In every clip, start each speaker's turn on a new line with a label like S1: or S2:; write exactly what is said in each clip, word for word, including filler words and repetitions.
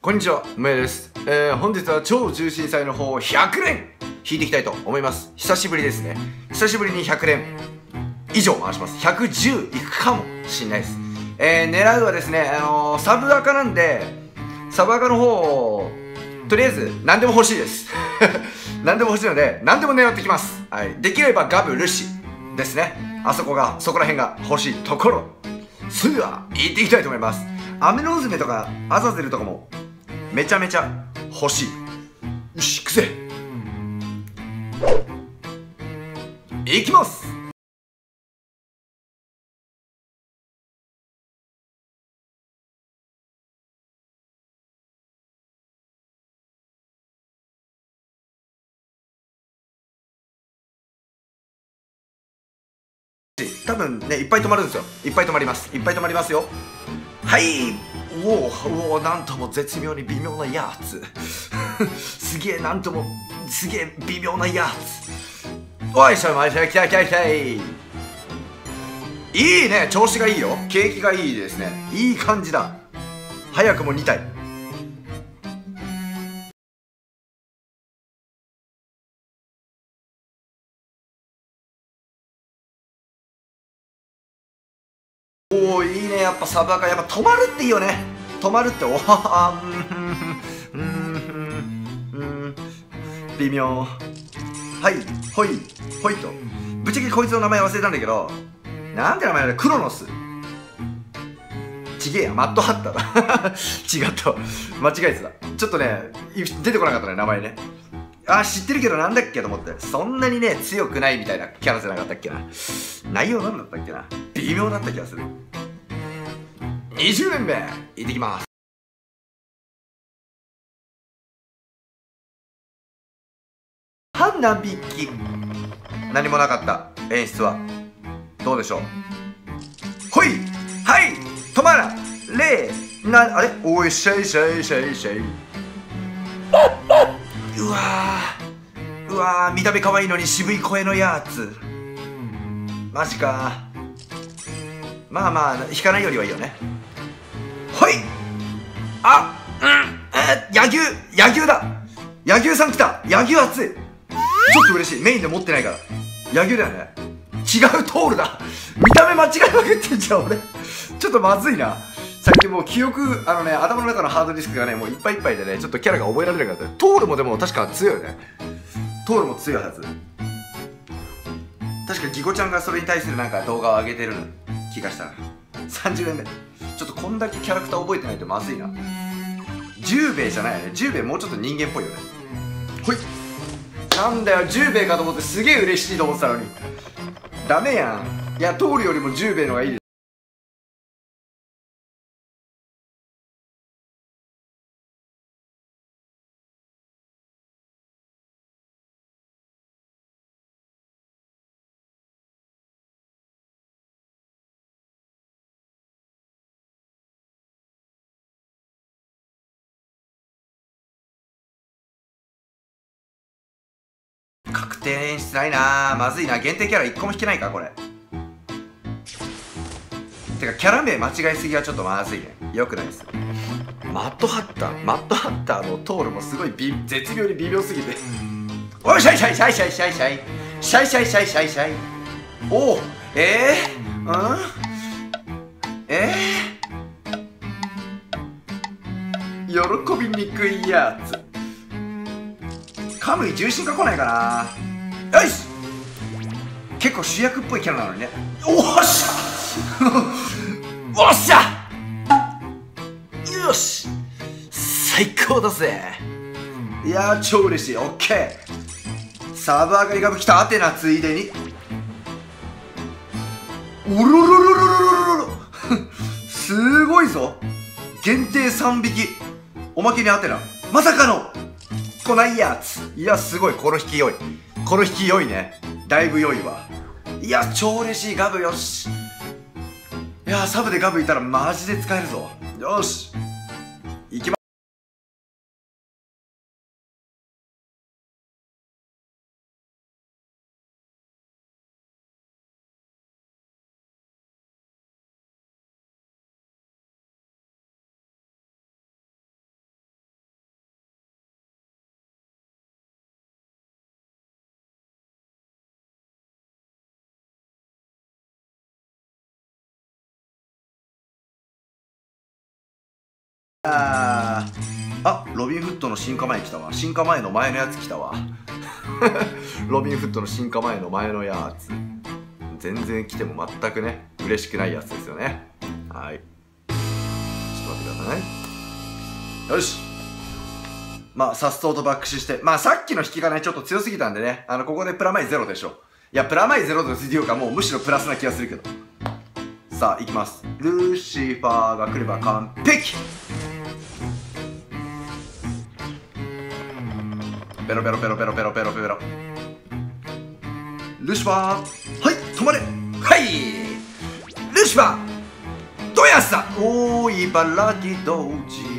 S1: こんにちは、むえです。えー、本日は超重心祭の方をひゃくれん引いていきたいと思います。久しぶりですね。久しぶりにひゃくれん以上回します。ひゃくじゅういくかもしんないです。えー、狙うはですね、あのー、サブアカなんで、サブアカの方を、とりあえず何でも欲しいです。何でも欲しいので、何でも狙ってきます。はい。できればガブ、ルシですね。あそこが、そこら辺が欲しいところ。それでは、行っていきたいと思います。アメノウズメとか、アザゼルとかも、めちゃめちゃ欲しい。よし、行くぜ。行きます。多分ね、いっぱい止まるんですよ。いっぱい止まります。いっぱい止まりますよ。はい。おお、おお、なんとも絶妙に微妙なやつ。すげえ、なんとも、すげえ微妙なやつ。おいしょ、まいしょ、来た来た来たい。いいね、調子がいいよ。景気がいいですね。いい感じだ。早くもに体。おお、いいね。やっぱサブアカ、やっぱ止まるっていいよね。止まるって、おはうん、うん、うん、微妙。はい、ほい、ほいと。ぶっちゃけこいつの名前忘れたんだけど、なんて名前だ、クロノス。ちげえや、マットハッターだ。違った。間違えてた。ちょっとね、出てこなかったね、名前ね。あ、知ってるけどなんだっけと思って。そんなにね、強くないみたいなキャラじゃなかったっけな。内容なんだったっけな。微妙だった気がする。にじゅうねんめ、行ってきます。半何匹何もなかった演出はどうでしょう。ほい、はい、止まられな、あれ、おいしゃいしゃいしゃいしゃい。うわー、うわー、見た目可愛いのに渋い声のやつ。マジか。まあまあ引かないよりはいいよね。ほい、あ、うん、えー、野球野球だ。野球さん来た。野球熱い。ちょっと嬉しい。メインで持ってないから。野球だよね。違う、トールだ。見た目間違いまくってんじゃん俺。ちょっとまずいな。最近もう記憶、あのね、頭の中のハードディスクがね、もういっぱいいっぱいでね、ちょっとキャラが覚えられなかった。トールもでも確か強いよね。トールも強いはず。確かギコちゃんがそれに対するなんか動画を上げてる気がしたな。さんじゅうねんめ。ちょっとこんだけキャラクター覚えてないとまずいな。じゅうべいじゃないよね。じゅうべいもうちょっと人間っぽいよね。ほい。なんだよ、じゅうべいかと思ってすげえ嬉しいと思ってたのに。ダメやん。いや、トールよりもじゅうべいのがいいです。確定演出ないな。まずいな。限定キャラいっこも引けないかこれ。てかキャラ名間違いすぎはちょっとまずいね。よくないです。マットハッターマットハッターのトールもすごいび絶妙に微妙すぎて。おいしゃいしゃいしゃいしゃいしゃいしゃいしゃいしゃいしゃいしゃいしゃい。おお、えー、うんえー、喜びにくいやつ。カムイ重心化来ないかな。よし、結構主役っぽいキャラなのにね。おっしゃおっしゃ、よし、最高だぜ。いやー超嬉しい。オッケー。サーバーがリガブ来た。アテナついでにおろろろろろろろろすごいぞ。限定さんびき、おまけにアテナ。まさかの来ないやつ。いやすごい。この引き良い。この引き良いね。だいぶ良いわ。いや超嬉しい。ガブよし。いやサブでガブいたらマジで使えるぞ。よし行きまあーあ、ロビンフットの進化前来たわ。進化前の前のやつ来たわ。ロビンフットの進化前の前のやつ。全然来ても全くね、嬉しくないやつですよね。はい。ちょっと待ってくださいね。よし。まあ、さっそうとバックシして。まあ、さっきの引きがね、ちょっと強すぎたんでね、あの、ここでプラマイゼロでしょ。いや、プラマイゼロというか、もうむしろプラスな気がするけど。さあ、いきます。ルーシファーが来れば完璧。ペロペロペロペロペロペロペロ。ルシファー、はい、止まれ。はい、ルシファー、どやさ。おー、茨城同時。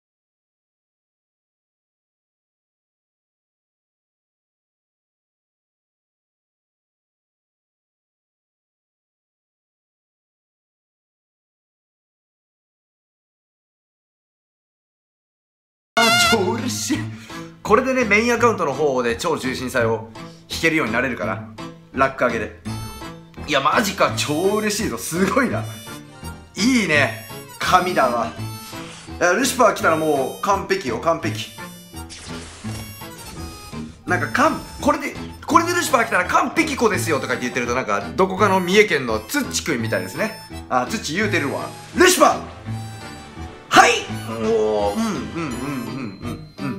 S1: あ、超嬉しい。これでね、メインアカウントの方で超重心祭を弾けるようになれるかな。ラック上げで。いや、マジか、超嬉しいぞ。すごいな。いいね。神だわ。いや、ルシファー来たらもう完璧よ、完璧。なんか、かん、これで、これでルシファー来たら完璧子ですよとかって言ってると、なんか、どこかの三重県のツッチくんみたいですね。あ、ツッチ言うてるわ。ルシファー、はい、おー、うん、うん、うん、うん、うん、うん、うん。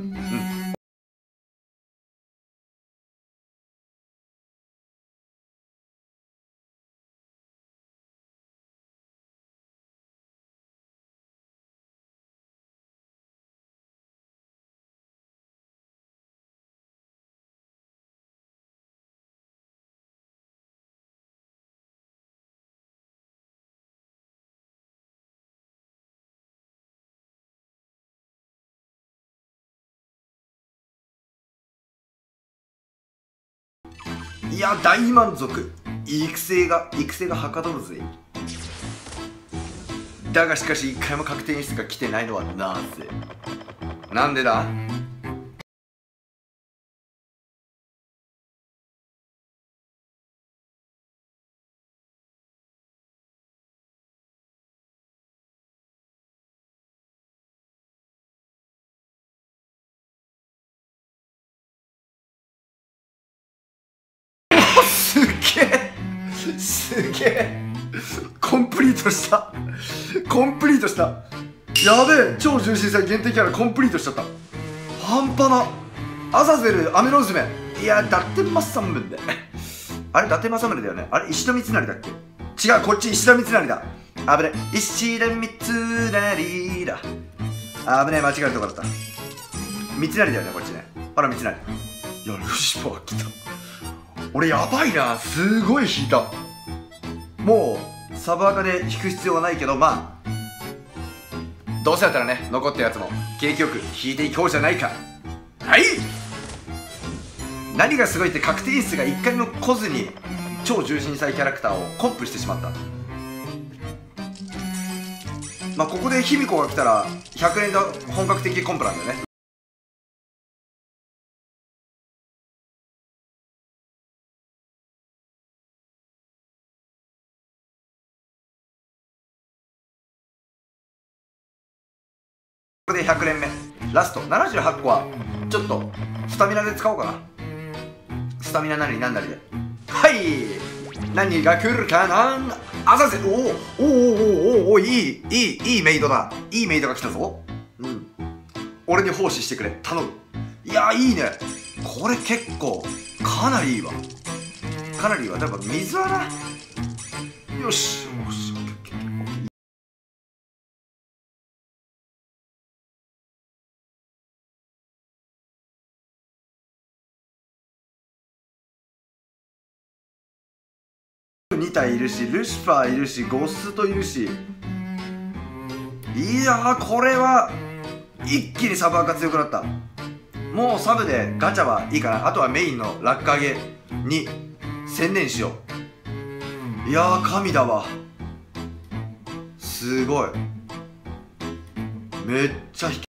S1: いや、大満足。育成が、育成がはかどるぜ。だがしかし、一回も確定演出が来てないのはなぜ？なんでだ？すっげえ、すげえ、コンプリートした、コンプリートした。やべえ、超重心祭限定キャラコンプリートしちゃった。半端な。アザゼル、アメロン娘。いや、伊達政宗で。あれ、伊達政宗だよね。あれ、石田三成だっけ？違う、こっち石田三成だ。あぶね、石田三成だ。あぶね、間違えるとこだった。三成だよね、こっちね。ほら、三成。いや、ルシファー来た。俺やばいな、すごい引いた。もうサブアカで引く必要はないけど、まあどうせだったらね、残ったやつも景気よく引いていこうじゃないか。はい、何がすごいって確定演出がいっかいも来ずに超重心祭キャラクターをコンプしてしまった。まあここで卑弥呼が来たらひゃくえんが本格的コンプなんだよね。ここでひゃく連目ラストななじゅうはちこはちょっとスタミナで使おうかな。スタミナなりなんなりで。はい、何が来るかな。あざせ、おおおおおおお、いいいいいいメイドだ。いいメイドが来たぞ。うん、俺に奉仕してくれ、頼む。いや、いいね。これ結構かなりいいわ。かなりいいわ。だから水はな、よしよし。に体いるし、ルシファーいるし、ゴストいるし。いやー、これは一気にサブアカ強くなった。もうサブでガチャはいいかな。あとはメインのラック上げに専念しよう。いやー、神だわ。すごい。めっちゃ引き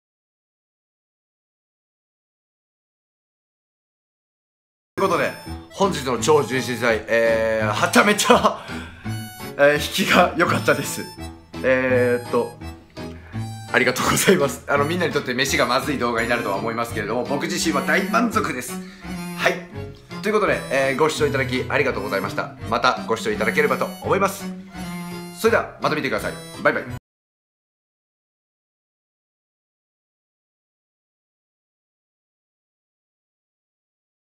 S1: ということで、 本日の超重視剤、えー、はちゃめちゃ、えー、引きが良かったです。えー、っとありがとうございます。あのみんなにとって飯がまずい動画になるとは思いますけれども、僕自身は大満足です。はい、ということで、えー、ご視聴いただきありがとうございました。またご視聴いただければと思います。それではまた見てください。バイバイ。